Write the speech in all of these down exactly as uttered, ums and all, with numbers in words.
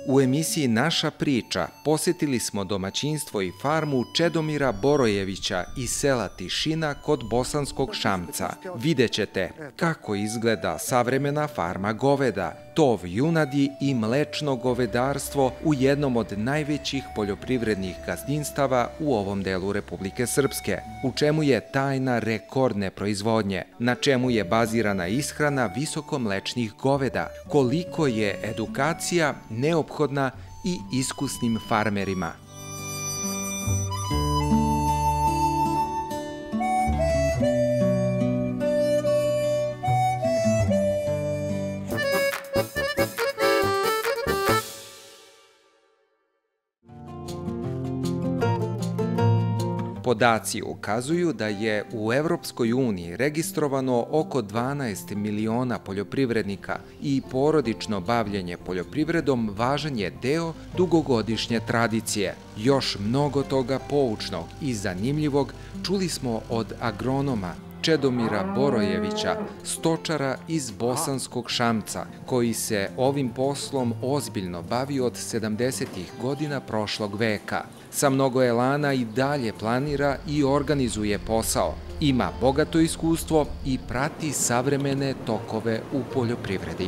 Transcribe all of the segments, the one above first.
U emisiji Naša priča posjetili smo domaćinstvo i farmu Čedomira Borojevića iz sela Tišina kod Bosanskog Šamca. Vidjet ćete kako izgleda savremena farma goveda, tov junadi i mlečno govedarstvo u jednom od najvećih poljoprivrednih gazdinstava u ovom delu Republike Srpske, u čemu je tajna rekordne proizvodnje, na čemu je bazirana ishrana visokomlečnih goveda, koliko je edukacija neophodna i iskusnim farmerima. Podaci ukazuju da je u Evropskoj uniji registrovano oko dvanaest miliona poljoprivrednika i porodično bavljenje poljoprivredom važan je deo dugogodišnje tradicije. Još mnogo toga poučnog i zanimljivog čuli smo od agronoma Čedomira Borojevića, stočara iz Bosanskog Šamca, koji se ovim poslom ozbiljno bavi od sedamdesetih godina prošlog veka. Sa mnogo elana i dalje planira i organizuje posao. Ima bogato iskustvo i prati savremene tokove u poljoprivredi.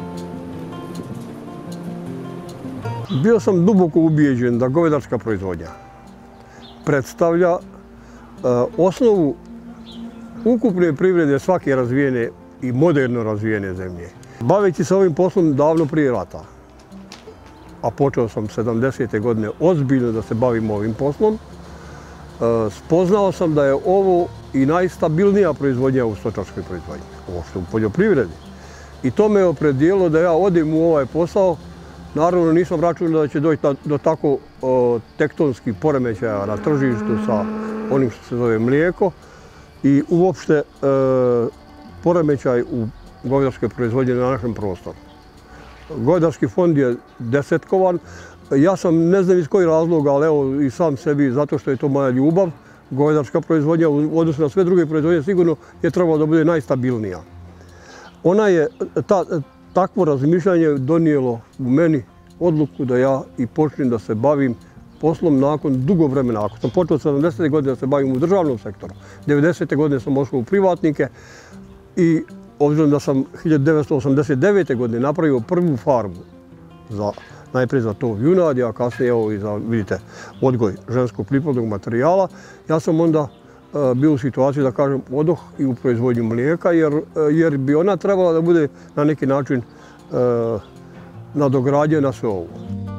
Bio sam duboko ubijeđen da govedarska proizvodnja predstavlja uh, osnovu ukupne privrede svake razvijene i moderno razvijene zemlje. Baveći se ovim poslom davno prije rata, a počeo sam sedamdesete godine ozbiljno da se bavim ovim poslom, spoznao sam da je ovo i najstabilnija proizvodnja u stočarskoj proizvodnji, uopšte u poljoprivredi. I to me je opredijelo da ja odem u ovaj posao. Naravno, nisam računao da će doći do tako tektonskih poremećaja na tržištu sa onim što se zove mlijeko i uopšte poremećaj u govedarskoj proizvodnji na našem prostoru. Govedarski fond je desetkovan. Ja sam, ne znam iz kojih razloga, ali evo i sam sebi, zato što je to moja ljubav, govedarska proizvodnja u odnosu na sve druge proizvodnje sigurno je trebalo da bude najstabilnija. Ona je, ta, takvo razmišljanje donijelo u meni odluku da ja i počnem da se bavim poslom nakon dugo vremena. Ako sam počeo sedamdesete godine da se bavim u državnom sektoru, devedesete godine sam ošao u privatnike i obzirom da sam hiljadu devetsto osamdeset devete. godine napravio prvu farmu, za, najprije za tov junadi, a kasnije evo i za, vidite, odgoj ženskog priplodnog materijala, ja sam onda uh, bio u situaciji da kažem odoh i u proizvodnju mlijeka, jer, uh, jer bi ona trebala da bude na neki način uh, nadograđena sve ovo.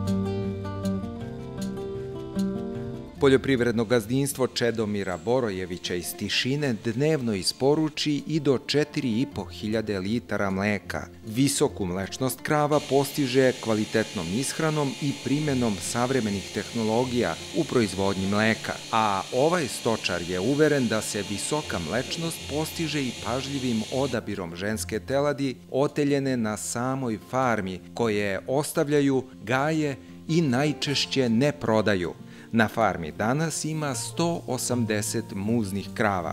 Poljoprivredno gazdinstvo Čedomira Borojevića iz Tišine dnevno isporuči i do četiri i po hiljade litara mleka. Visoku mlečnost krava postiže kvalitetnom ishranom i primjenom savremenih tehnologija u proizvodnji mleka, a ovaj stočar je uveren da se visoka mlečnost postiže i pažljivim odabirom ženske teladi oteljene na samoj farmi, koje ostavljaju, gaje i najčešće ne prodaju. Na farmi danas ima sto osamdeset muznih krava.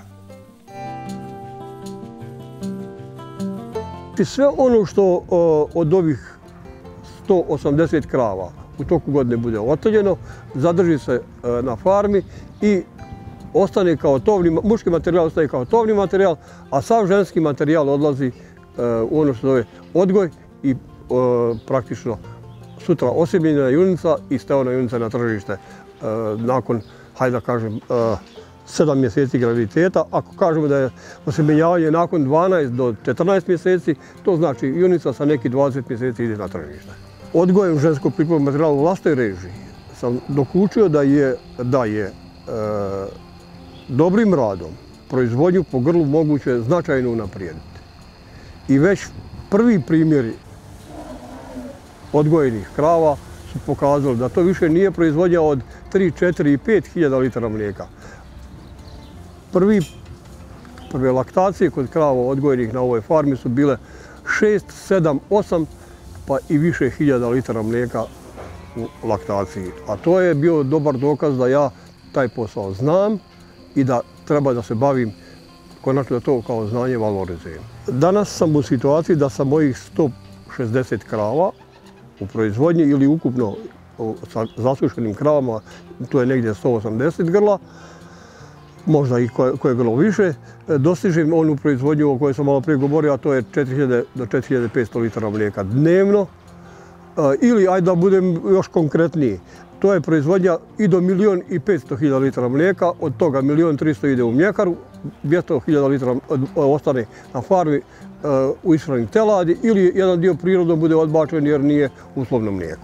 Sve ono što od ovih sto osamdeset krava u toku godine bude oteljeno, zadrži se na farmi i ostane kao tovni, muški materijal ostaje kao tovni materijal, a sav ženski materijal odlazi u ono što zove odgoj i praktično sutra osjemenjena junica i steona junica na tržište. Nakon, hajde da kažem, sedam mjeseci graviditeta. Ako kažemo da je osjemenjavanje nakon dvanaest do četrnaest mjeseci, to znači junica sa neki dvadeset mjeseci ide na tržište. Odgojem ženskog priplodnog materijala u vlastnoj režiji sam dokučio da je, da je e, dobrim radom proizvodnju po grlu moguće značajno unaprijediti. I već prvi primjeri odgojenih krava pokazali da to više nije proizvodnja od tri, četiri i pet hiljada litara mlijeka. Prvi, prve laktacije kod krava odgojenih na ovoj farmi su bile šest, sedam, osam pa i više hiljada litara mlijeka u laktaciji. A to je bio dobar dokaz da ja taj posao znam i da treba da se bavim, konačno da to kao znanje valorizujem. Danas sam u situaciji da sa mojih sto šezdeset krava u proizvodnji ili ukupno sa zasušenim kravama, to je negdje sto osamdeset grla, možda i koje, koje grlo više, dostižem onu proizvodnju o kojoj sam malo prije govorio, a to je četiri hiljade do četiri hiljade petsto litara mlijeka dnevno. Ili, ajde da budem još konkretniji, to je proizvodnja i do milijon i petsto hiljada litara mlijeka, od toga milijon tristo ide u mljekaru, dvjesto hiljada litara ostane na farmi u ishrani teladi ili jedan dio prirodno bude odbačen jer nije uslovno mlijeko.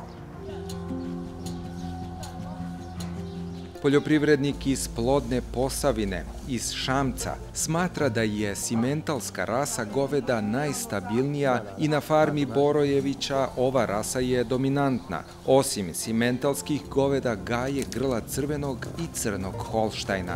Poljoprivrednik iz plodne Posavine, iz Šamca, smatra da je simentalska rasa goveda najstabilnija i na farmi Borojevića ova rasa je dominantna. Osim simentalskih goveda gaje grla crvenog i crnog Holštajna.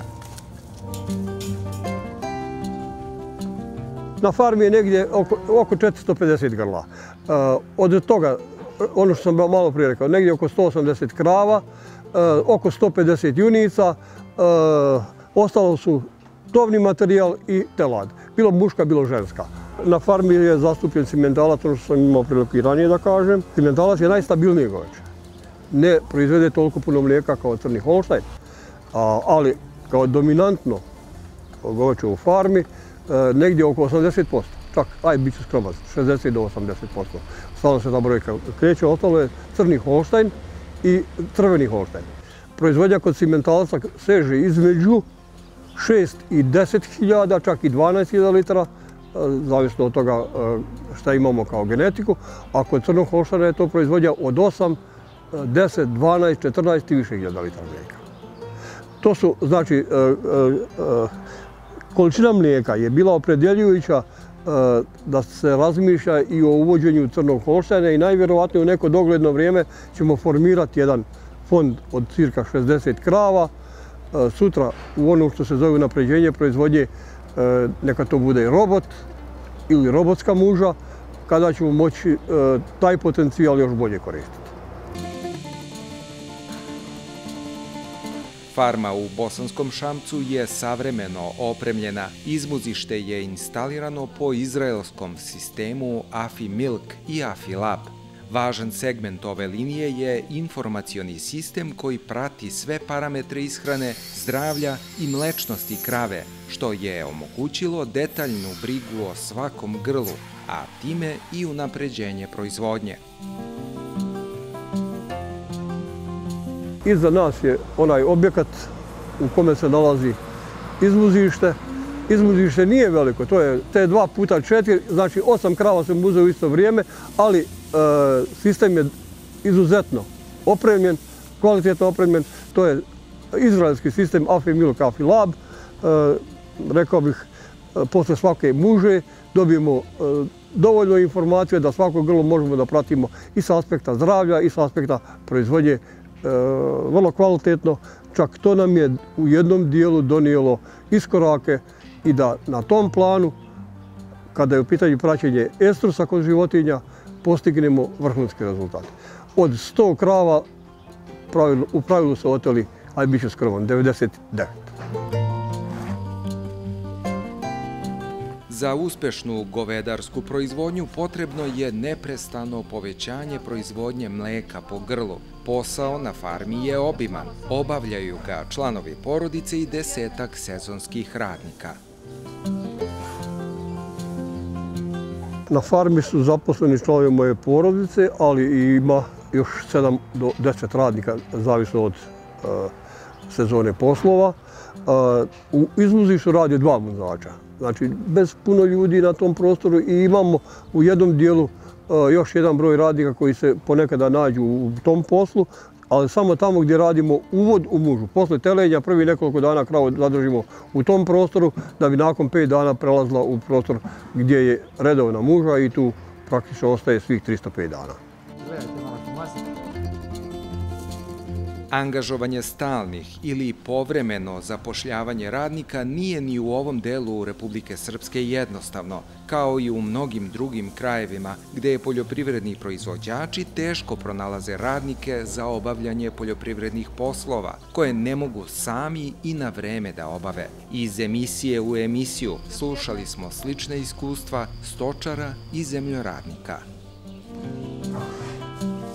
Na farmi je negdje oko, oko četiristo pedeset grla. Od toga, ono što sam malo prije rekao, negdje oko sto osamdeset krava, oko sto pedeset junica, ostalo su tovni materijal i telad. Bilo muška, bilo ženska. Na farmi je zastupljen simentalac, ono što sam imao priliku i ranije da kažem. Simentalac je najstabilniji goveđe. Ne proizvede toliko puno mlijeka kao crni Holštajn, ali kao dominantno goveđe u farmi negdje oko osamdeset posto. Čak, aj, bit ću skroman, šezdeset do osamdeset posto. Stalno se ta brojka kreće, ostalo je crni Holštajn i crveni Holštajn. Proizvodnja kod simentalca seže između šest i deset hiljada, čak i dvanaest hiljada litara, zavisno od toga šta imamo kao genetiku, a kod crnog Holštajna je to proizvodnja od osam, deset, dvanaest, četrnaest i više hiljada litara mlijeka. To su, znači, količina mlijeka je bila opredjeljujuća da se razmišlja i o uvođenju crnog Holštajna i najvjerovatnije u neko dogledno vrijeme ćemo formirati jedan fond od cirka šezdeset krava. Sutra u ono što se zove unapređenje proizvodnje neka to bude robot ili robotska muža, kada ćemo moći taj potencijal još bolje koristiti. Farma u Bosanskom Šamcu je savremeno opremljena. Izmuzište je instalirano po izraelskom sistemu AfiMilk i AfiLab. Važan segment ove linije je informacioni sistem koji prati sve parametre ishrane, zdravlja i mlečnosti krave, što je omogućilo detaljnu brigu o svakom grlu, a time i unapređenje proizvodnje. Iza nas je onaj objekat u kome se nalazi izmuzište. Izmuzište nije veliko, to je te dva puta četiri, znači osam krava se muze u isto vrijeme, ali e, sistem je izuzetno opremljen, kvalitetno opremljen. To je izraelski sistem AfiMilk, AfiLab. E, rekao bih, e, posle svake muže dobijemo e, dovoljno informacije da svako grlo možemo da pratimo i sa aspekta zdravlja i sa aspekta proizvodnje vrlo kvalitetno, čak to nam je u jednom dijelu donijelo iskorake i da na tom planu, kada je u pitanju praćenje estrusa kod životinja, postignemo vrhunski rezultat. Od sto krava u pravilu su oteli, aj bit ću skroman, devedeset devet. Za uspešnu govedarsku proizvodnju potrebno je neprestano povećanje proizvodnje mlijeka po grlu. Posao na farmi je obiman. Obavljaju ga članovi porodice i desetak sezonskih radnika. Na farmi su zaposleni članovi moje porodice, ali ima još sedam do deset radnika, zavisno od uh, sezone poslova. Uh, u izmuzištu radi dva muzača. Znači, bez puno ljudi na tom prostoru i imamo u jednom dijelu uh, još jedan broj radnika koji se ponekada nađu u tom poslu, ali samo tamo gdje radimo uvod u mužu. Posle telenja prvi nekoliko dana kravu zadržimo u tom prostoru da bi nakon pet dana prelazila u prostor gdje je redovna muža i tu praktično ostaje svih tristo pet dana. Angažovanje stalnih ili povremeno zapošljavanje radnika nije ni u ovom delu Republike Srpske jednostavno, kao i u mnogim drugim krajevima gde poljoprivredni proizvođači teško pronalaze radnike za obavljanje poljoprivrednih poslova, koje ne mogu sami i na vreme da obave. Iz emisije u emisiju slušali smo slične iskustva stočara i zemljoradnika.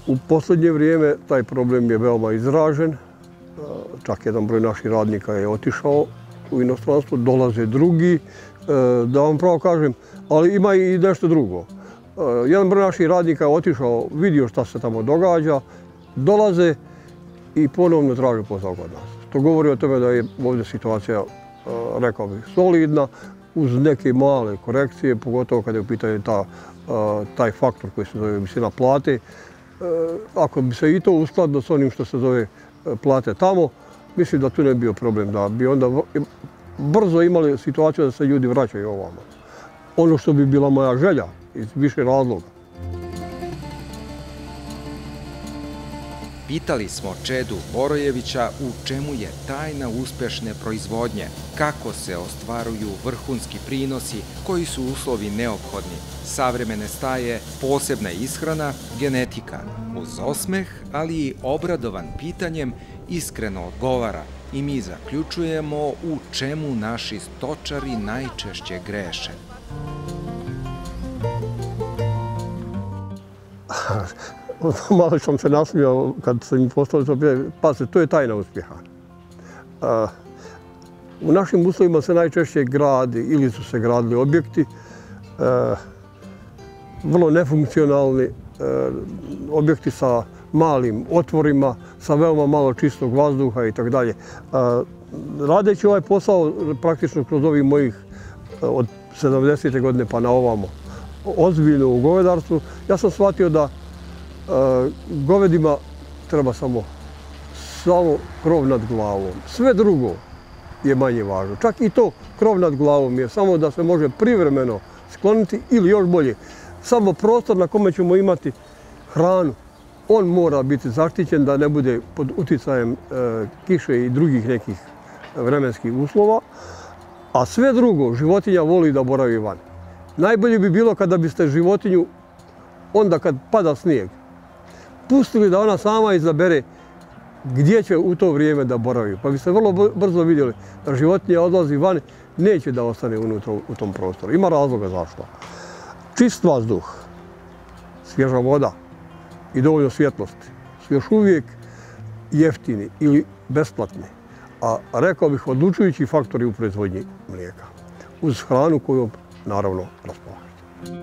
U posljednje vrijeme taj problem je veoma izražen. Čak jedan broj naših radnika je otišao u inostranstvo, dolaze drugi. Da vam pravo kažem, ali ima i nešto drugo. Jedan broj naših radnika je otišao, vidio šta se tamo događa, dolaze i ponovno traže posao kod nas. To govori o tome da je ovdje situacija, rekao bih, solidna, uz neke male korekcije, pogotovo kada je u pitanju ta, taj faktor koji se zove visina plate. Ako bi se i to uskladilo s onim što se zove plate tamo, mislim da tu ne bi bio problem, da bi onda brzo imali situaciju da se ljudi vraćaju ovamo. Ono što bi bila moja želja, iz više razloga. Pitali smo Čedu Borojevića u čemu je tajna uspešne proizvodnje, kako se ostvaruju vrhunski prinosi, koji su uslovi neophodni, savremene staje, posebna ishrana, genetika. Uz osmeh, ali i obradovan pitanjem, iskreno odgovara i mi zaključujemo u čemu naši stočari najčešće greše. Malo sam se nasmijao kad sam im postavio to pitanje. Pazite, to je tajna uspjeha. U našim uslovima se najčešće gradi ili su se gradili objekti, vrlo nefunkcionalni objekti sa malim otvorima, sa veoma malo čistog vazduha i tako dalje. Radeći ovaj posao praktično kroz ovih mojih od sedamdesete godine pa na ovamo ozbiljno u govedarstvu, ja sam shvatio da govedima treba samo, samo krov nad glavom. Sve drugo je manje važno. Čak i to krov nad glavom je samo da se može privremeno skloniti ili još bolje. Samo prostor na kome ćemo imati hranu, on mora biti zaštićen da ne bude pod uticajem kiše i drugih nekih vremenskih uslova. A sve drugo, životinja voli da boravi van. Najbolje bi bilo kada biste životinju, onda kad pada snijeg, pustili da ona sama izabere gdje će u to vrijeme da boravi. Pa biste vrlo brzo vidjeli da životinja odlazi van, neće da ostane unutra u tom prostoru. Ima razloga zašto. Čist vazduh, svježa voda i dovoljno svjetlosti su još uvijek jeftini ili besplatni. A rekao bih odlučujući faktori u proizvodnji mlijeka. Uz hranu koju naravno raspolažete.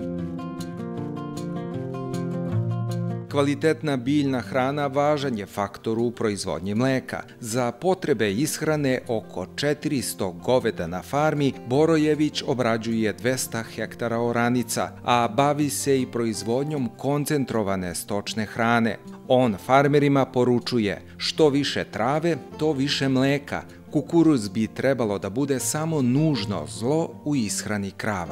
Kvalitetna biljna hrana važan je faktor u proizvodnji mleka. Za potrebe ishrane oko četiristo goveda na farmi Borojević obrađuje dvesta hektara oranica, a bavi se i proizvodnjom koncentrovane stočne hrane. On farmerima poručuje što više trave, to više mleka. Kukuruz bi trebalo da bude samo nužno zlo u ishrani krava.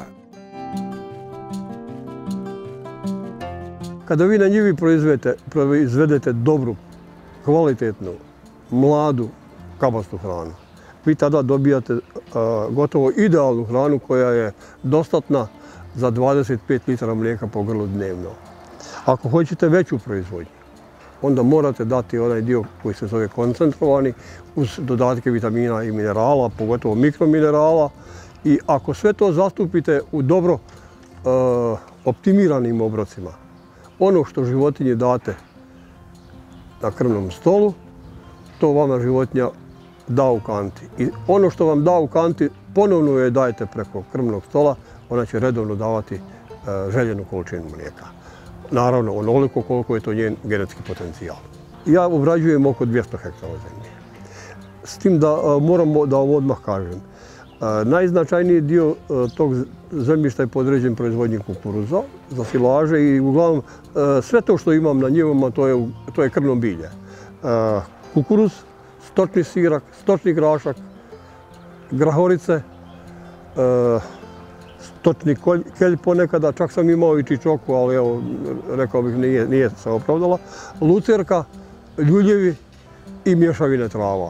Kada vi na njivi proizvedete dobru, kvalitetnu, mladu, kabastu hranu, vi tada dobijate gotovo idealnu hranu koja je dostatna za dvadeset pet litara mlijeka po grlu dnevno. Ako hoćete veću proizvodnju, onda morate dati onaj dio koji se zove koncentrovani uz dodatke vitamina i minerala, pogotovo mikrominerala. I ako sve to zastupite u dobro optimiranim obrocima, ono što životinji date na krvnom stolu, to vama životinja da u kanti. I ono što vam da u kanti, ponovno je dajete preko krvnog stola, ona će redovno davati željenu količinu mlijeka. Naravno, onoliko koliko je to njen genetski potencijal. Ja obrađujem oko dvjesto hektara zemlje. S tim da moramo da vam odmah kažem, najznačajniji dio tog zemljišta je podređen proizvodnji kukuruza za silaže i uglavnom sve to što imam na njivama to je, to je krvno bilje. Kukuruz, stočni sirak, stočni grašak, grahorice, stočni kelj ponekada, čak sam imao i čičoku, ali evo, rekao bih nije, nije se opravdala, lucerka, ljuljevi i mješavine trava.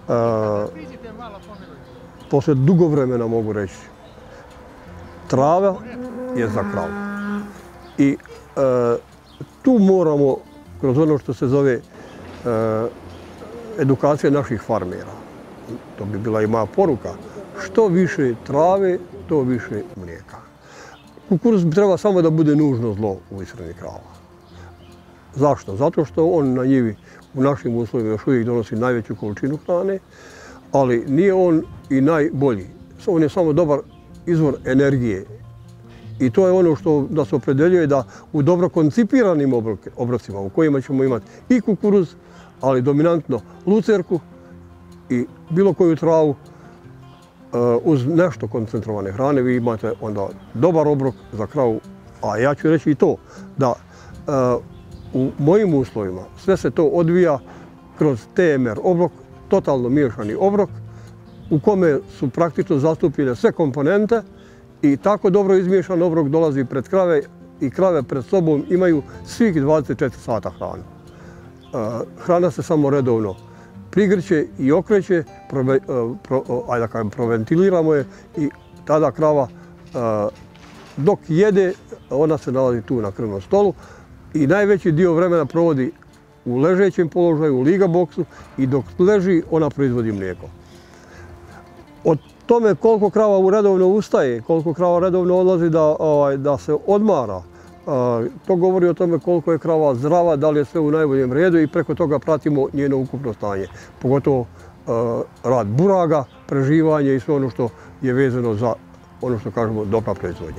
Posle dugo vremena mogu reći, trava je za kravu. I e, tu moramo, kroz ono što se zove e, edukacija naših farmera, to bi bila i moja poruka, što više trave, to više mlijeka. Kukuruz treba samo da bude nužno zlo u ishrani krava. Zašto? Zato što on na njivi u našim uslovima još uvijek donosi najveću količinu hrane, ali nije on i najbolji. On je samo dobar izvor energije. I to je ono što nas opredeljuje da u dobro koncipiranim obrocima u kojima ćemo imati i kukuruz, ali dominantno lucerku i bilo koju travu uz nešto koncentrovane hrane, vi imate onda dobar obrok za kravu. A ja ću reći i to da u mojim uslovima sve se to odvija kroz T M R obrok, totalno miješani obrok, u kome su praktično zastupljene sve komponente i tako dobro izmiješan obrok dolazi pred krave i krave pred sobom imaju svih dvadeset četiri sata hranu. Hrana se samo redovno prigrće i okreće, ajde da kažem, proventiliramo je i tada krava dok jede, ona se nalazi tu na krvnom stolu i najveći dio vremena provodi u ležećem položaju, u liga boksu i dok leži, ona proizvodi mlijeko. Od tome koliko krava redovno ustaje, koliko krava redovno odlazi da se odmara, to govori o tome koliko je krava zdrava, da li je sve u najboljem redu i preko toga pratimo njeno ukupno stanje. Pogotovo rad buraga, preživanje i sve ono što je vezano za ono što kažemo dobra proizvodnja.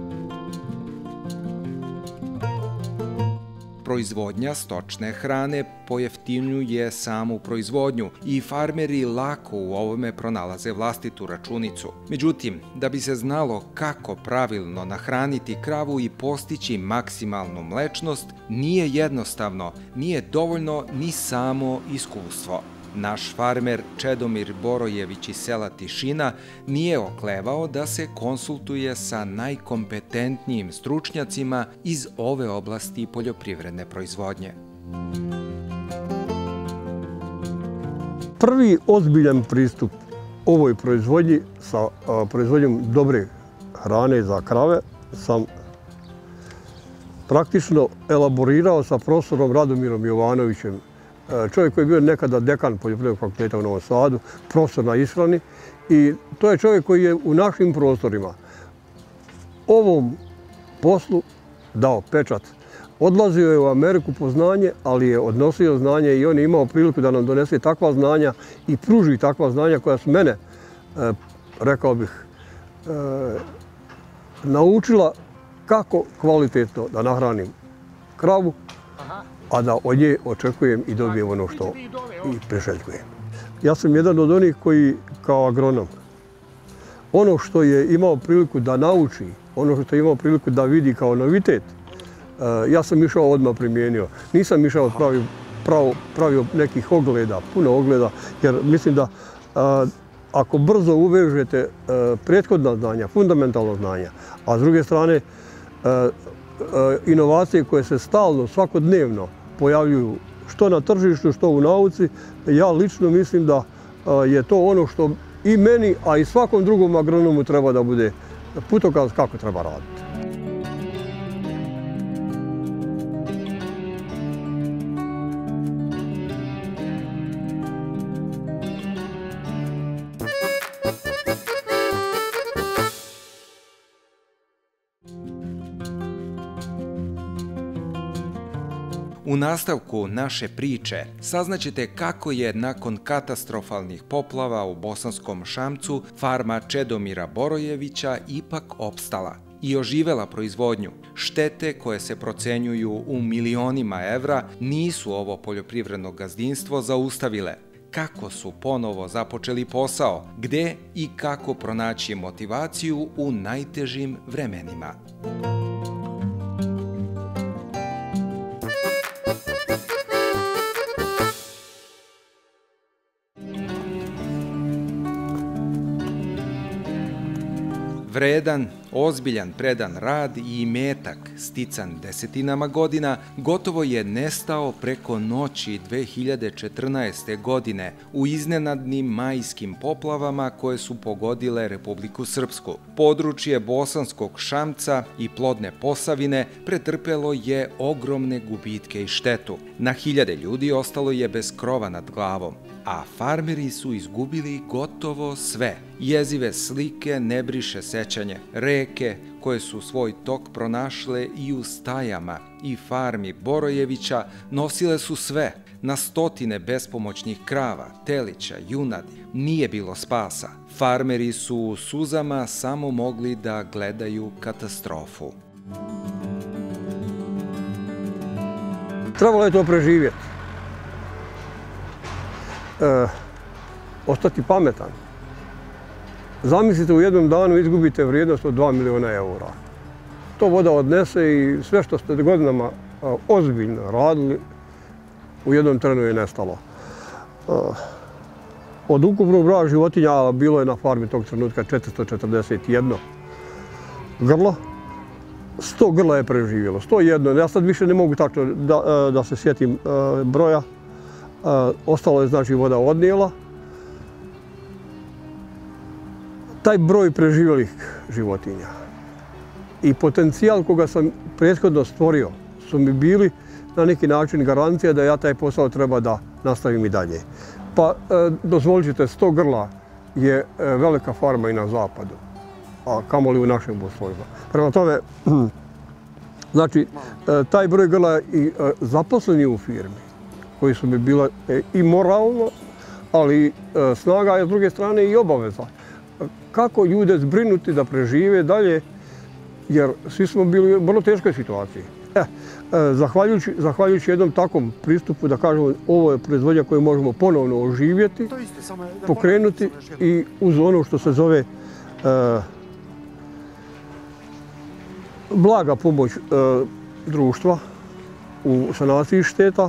Proizvodnja stočne hrane pojeftinjuje samu proizvodnju i farmeri lako u ovome pronalaze vlastitu računicu. Međutim, da bi se znalo kako pravilno nahraniti kravu i postići maksimalnu mlečnost, nije jednostavno, nije dovoljno ni samo iskustvo. Naš farmer Čedomir Borojević iz sela Tišina nije oklevao da se konsultuje sa najkompetentnijim stručnjacima iz ove oblasti poljoprivredne proizvodnje. Prvi ozbiljan pristup ovoj proizvodnji sa proizvodnjom dobre hrane za krave sam praktično elaborirao sa profesorom Radomirom Jovanovićem, čovjek koji je bio nekada dekan Poljoprivrednog fakulteta u Novom Sadu, profesor na ishrani i to je čovjek koji je u našim prostorima ovom poslu dao pečat. Odlazio je u Ameriku po znanje, ali je odnosio znanje i on je imao priliku da nam donese takva znanja i pruži takva znanja koja su mene, rekao bih, naučila kako kvalitetno da nahranim kravu, a da od nje očekujem i dobijem ono što i priželjkujem. Ja sam jedan od onih koji, kao agronom, ono što je imao priliku da nauči, ono što je imao priliku da vidi kao novitet, ja sam išao odmah primijenio. Nisam išao pravio nekih ogleda, puno ogleda, jer mislim da ako brzo uvežete prethodna znanja, fundamentalna znanja, a s druge strane inovacije koje se stalno, svakodnevno pojavljuju što na tržištu, što u nauci, ja lično mislim da je to ono što i meni, a i svakom drugom agronomu treba da bude putokaz kako treba raditi. U nastavku naše priče saznaćete kako je nakon katastrofalnih poplava u Bosanskom Šamcu farma Čedomira Borojevića ipak opstala i oživela proizvodnju. Štete koje se procenjuju u milionima evra nisu ovo poljoprivredno gazdinstvo zaustavile. Kako su ponovo započeli posao, gde i kako pronaći motivaciju u najtežim vremenima. Vredan, ozbiljan, predan rad i imetak, stican desetinama godina, gotovo je nestao preko noći dve hiljade četrnaeste. godine u iznenadnim majskim poplavama koje su pogodile Republiku Srpsku. Područje Bosanskog Šamca i plodne Posavine pretrpelo je ogromne gubitke i štetu. Na hiljade ljudi ostalo je bez krova nad glavom, a farmeri su izgubili gotovo sve. Jezive slike ne briše sećanje. Reke koje su svoj tok pronašle i u stajama i farmi Borojevića nosile su sve. Na stotine bespomoćnih krava, telića, junadi nije bilo spasa. Farmeri su u suzama samo mogli da gledaju katastrofu. Trebalo je to preživjeti. E, ostati pametan. Zamislite, u jednom danu izgubite vrijednost od dva miliona eura. To voda odnese i sve što ste godinama a, ozbiljno radili, u jednom trenu je nestalo. A, od ukupnog broja životinja bilo je na farmi tog trenutka četiristo četrdeset jedno grlo. sto grla je preživjelo, sto jedno. Ja sad više ne mogu tačno da, da se sjetim a, broja. A, ostalo je, znači, voda odnijela. Taj broj preživjelih životinja i potencijal koga sam prethodno stvorio su mi bili na neki način garancija da ja taj posao treba da nastavim i dalje. Pa e, dozvolit ćete, sto grla je e, velika farma i na zapadu, a kamoli u našim uslovima. Prema tome, znači, e, taj broj grla i e, zaposleni u firmi, koji su mi bile e, i moralno, ali e, snaga, a s druge strane i obaveza. Kako ljude zbrinuti da prežive dalje, jer svi smo bili u vrlo teškoj situaciji. E, e, zahvaljujući, zahvaljujući jednom takvom pristupu, da kažemo, ovo je proizvodnja koju možemo ponovno oživjeti, pokrenuti i uz ono što se zove e, blaga pomoć e, društva u sanaciji šteta.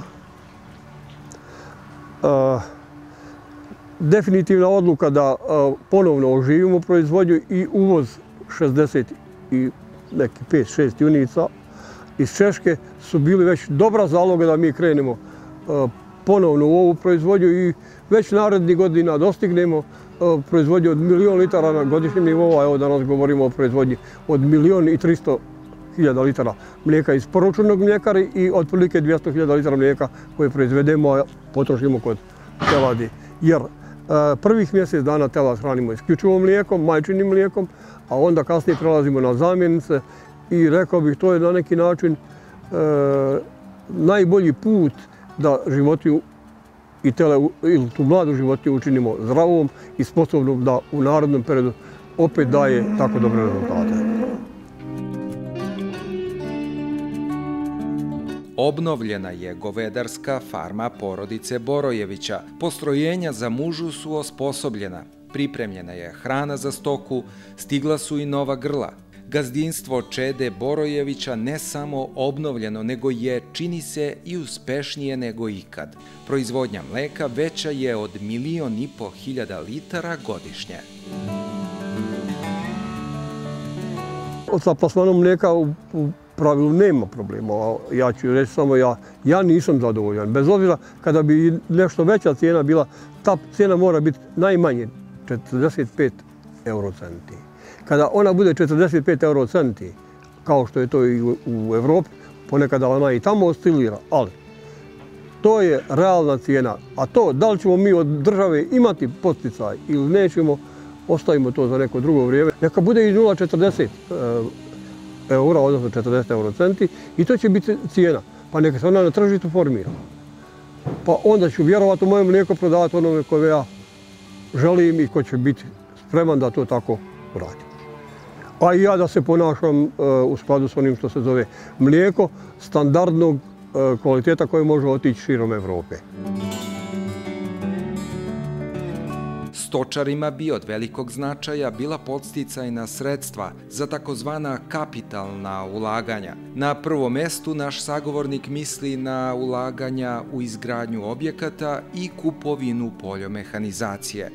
E, Definitivna odluka da uh, ponovno oživimo proizvodnju i uvoz šezdeset i neki pet šest junica iz Češke su bili već dobra zaloga da mi krenemo uh, ponovno u ovu proizvodnju i već narednih godina dostignemo uh, proizvodnju od milion litara na godišnjem nivou, a evo danas govorimo o proizvodnji od milion i tristo hiljada litara mlijeka iz poručenog mljekari i otprilike dvjesto hiljada litara mlijeka koje proizvedemo, a potrošimo kod teladi. Jer prvih mjesec dana telad hranimo isključivo mlijekom, majčinim mlijekom, a onda kasnije prelazimo na zamjenice i rekao bih to je na neki način e, najbolji put da životinju i tele, ili tu mladu životinju učinimo zdravom i sposobnom da u narodnom periodu opet daje tako dobre rezultate. Obnovljena je govedarska farma porodice Borojevića. Postrojenja za mužu su osposobljena. Pripremljena je hrana za stoku, stigla su i nova grla. Gazdinstvo Čede Borojevića ne samo obnovljeno, nego je, čini se, i uspešnije nego ikad. Proizvodnja mleka veća je od milion i po hiljada litara godišnje. Sa plasmanom mlijeka u, u pravilu nema problema. Ja ću reći samo ja, ja nisam zadovoljan. Bez obzira kada bi nešto veća cijena bila, ta cijena mora biti najmanje četrdeset pet eurocenti. Kada ona bude četrdeset pet eurocenti, kao što je to i u, u Evropi, ponekada ona i tamo oscilira, ali to je realna cijena. A to, da li ćemo mi od države imati podsticaj ili nećemo, ostavimo to za neko drugo vrijeme. Neka bude i nula zarez četrdeset eura, odnosno četrdeset eurocenti, i to će biti cijena. Pa neka se ona na tržištu formira. Pa onda ću vjerovatno moje mlijeko prodavati onome koje ja želim i ko će biti spreman da to tako uradi. A i ja da se ponašam uh, u skladu s onim što se zove mlijeko standardnog uh, kvaliteta koje može otići širom Evrope. Stočarima bi od velikog značaja bila podsticajna sredstva za takozvana kapitalna ulaganja. Na prvom mestu naš sagovornik misli na ulaganja u izgradnju objekata i kupovinu poljomehanizacije.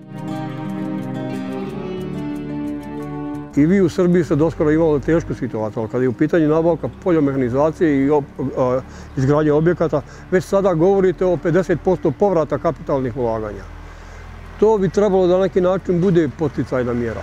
I vi u Srbiji ste doskoro imali tešku situaciju, ali kada je u pitanju nabavka poljomehanizacije i izgradnje objekata, već sada govorite o pedeset posto povrata kapitalnih ulaganja. To bi trebalo da na neki način bude podsticajna mjera.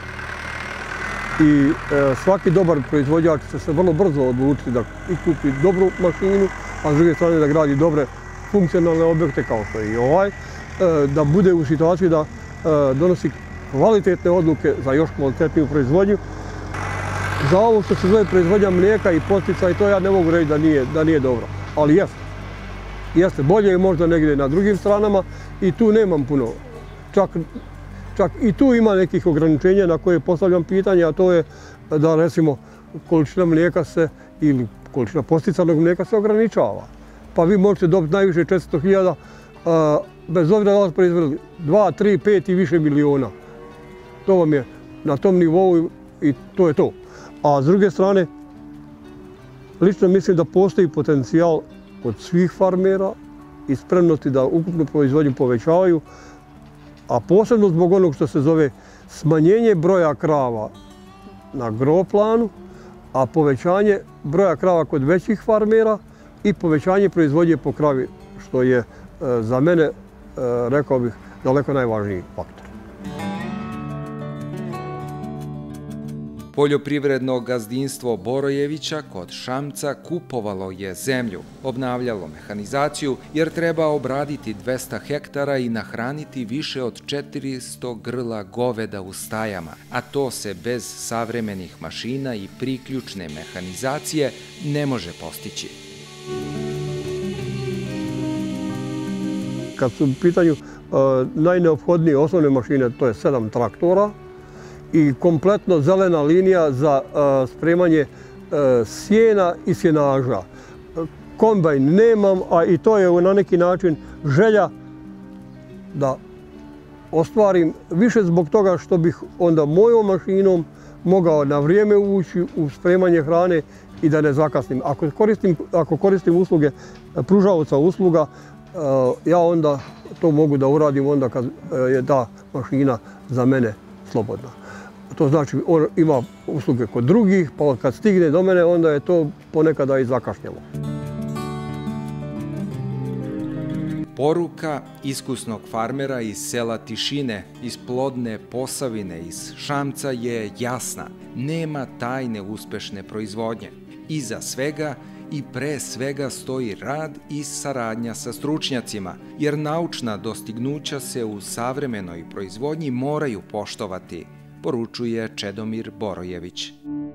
I e, svaki dobar proizvođač će se vrlo brzo odlučiti da i kupi dobru mašinu, a s druge strane da gradi dobre funkcionalne objekte kao što je i ovaj, e, da bude u situaciji da e, donosi kvalitetne odluke za još kvalitetniju proizvodnju. Za ovo što se zove proizvodnja mlijeka i posticaj, to ja ne mogu reći da nije, da nije dobro, ali jeste. Jeste, bolje je možda negdje na drugim stranama i tu nemam puno. Čak, čak i tu ima nekih ograničenja na koje postavljam pitanje, a to je da recimo količina mlijeka se ili količina posticanog mlijeka se ograničava. Pa vi možete dobiti najviše četiristo hiljada, bez obzira da vas proizvodili dva, tri, pet i više miliona. To vam je na tom nivou i to je to. A s druge strane, lično mislim da postoji potencijal kod svih farmera i spremnosti da ukupnu proizvodnju povećavaju, a posebno zbog onog što se zove smanjenje broja krava na gro planu, a povećanje broja krava kod većih farmera i povećanje proizvodnje po kravi, što je za mene, rekao bih, daleko najvažniji faktor. Poljoprivredno gazdinstvo Borojevića kod Šamca kupovalo je zemlju, obnavljalo mehanizaciju jer treba obraditi dvesta hektara i nahraniti više od četiristo grla goveda u stajama, a to se bez savremenih mašina i priključne mehanizacije ne može postići. Kad su u pitanju najneophodnije osnovne mašine, to je sedam traktora, i kompletno zelena linija za spremanje sjena i sjenaža. Kombajn nemam, a i to je na neki način želja da ostvarim više zbog toga što bih onda mojom mašinom mogao na vrijeme ući u spremanje hrane i da ne zakasnim. Ako koristim, ako koristim usluge pružaoca usluga, ja onda to mogu da uradim onda kad je ta mašina za mene slobodna. To znači on ima usluge kod drugih, pa kad stigne do mene, onda je to ponekada i zakašnjelo. Poruka iskusnog farmera iz sela Tišine, iz plodne Posavine, iz Šamca je jasna. Nema tajne uspešne proizvodnje. Iza svega i pre svega stoji rad i saradnja sa stručnjacima, jer naučna dostignuća se u savremenoj proizvodnji moraju poštovati, poručuje Čedomir Borojević.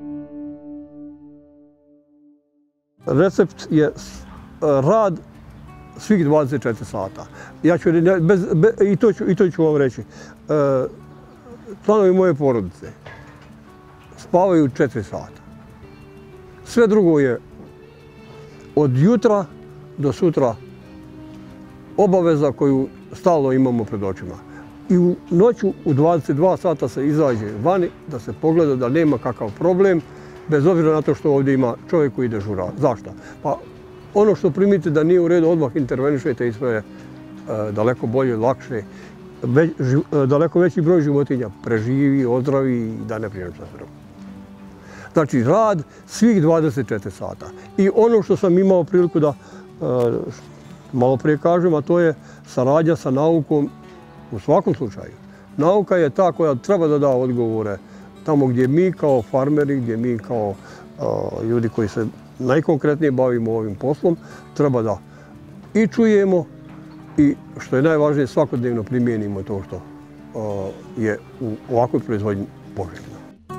Recept je rad svih dvadeset četiri sata. Ja ću, bez, bez, i, to ću, i to ću vam reći. E, članovi moje porodice spavaju četiri sata. Sve drugo je od jutra do sutra obaveza koju stalno imamo pred očima. I u noću u dvadeset dva sata se izađe vani da se pogleda da nema kakav problem, bez obzira na to što ovdje ima čovjek koji dežura. Zašto? Pa ono što primite da nije u redu, odmah intervenišete i sve je e, daleko bolje, lakše. Ve, ži, e, daleko veći broj životinja preživi, ozdravi i da ne pričam sa sve. Znači, rad svih dvadeset četiri sata. I ono što sam imao priliku da e, malo prije kažem, a to je saradnja sa naukom u svakom slučaju. Nauka je ta koja treba da da odgovore tamo gdje mi kao farmeri, gdje mi kao uh, ljudi koji se najkonkretnije bavimo ovim poslom, treba da i čujemo i, što je najvažnije, svakodnevno primijenimo to što uh, je u ovakvoj proizvodnji poželjno.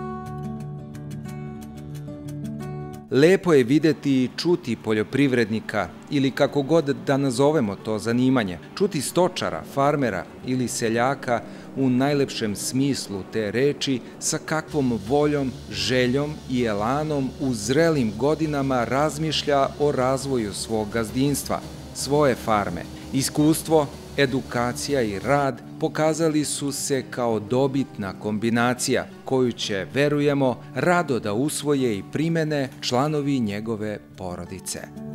Lepo je videti i čuti poljoprivrednika ili kako god da nazovemo to zanimanje, čuti stočara, farmera ili seljaka u najlepšem smislu te reči sa kakvom voljom, željom i elanom u zrelim godinama razmišlja o razvoju svog gazdinstva, svoje farme. Iskustvo, edukacija i rad pokazali su se kao dobitna kombinacija koju će, verujemo, rado da usvoje i primene članovi njegove porodice.